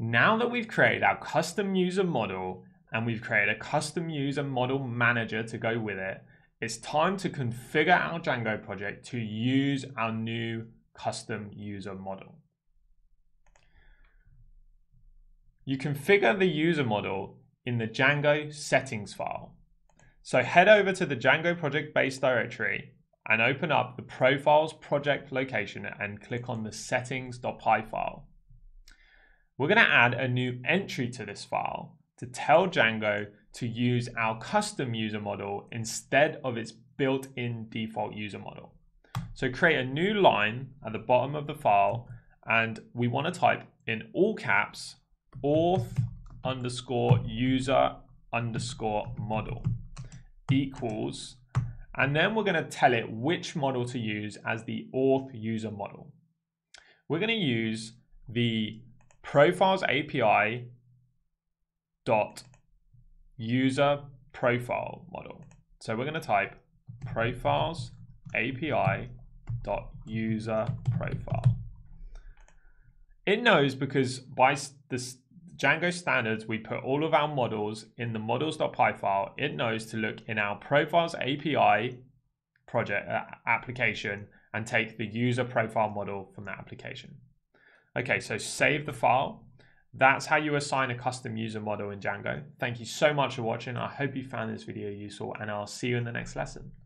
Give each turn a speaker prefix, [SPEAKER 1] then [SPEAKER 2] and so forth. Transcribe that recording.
[SPEAKER 1] Now that we've created our custom user model and we've created a custom user model manager to go with it, it's time to configure our Django project to use our new custom user model. You configure the user model in the Django settings file. So head over to the Django project base directory and open up the profiles project location and click on the settings.py file. We're going to add a new entry to this file to tell Django to use our custom user model instead of its built-in default user model. So create a new line at the bottom of the file, and we want to type in all caps auth_user_model equals, and then we're going to tell it which model to use as the auth user model. We're going to use the profiles API dot user profile model. So we're going to type profiles API dot user profile. It knows because by this Django standards, we put all of our models in the models.py file. It knows to look in our profiles API project application and take the user profile model from that application. Okay, so save the file. That's how you assign a custom user model in Django. Thank you so much for watching. I hope you found this video useful, and I'll see you in the next lesson.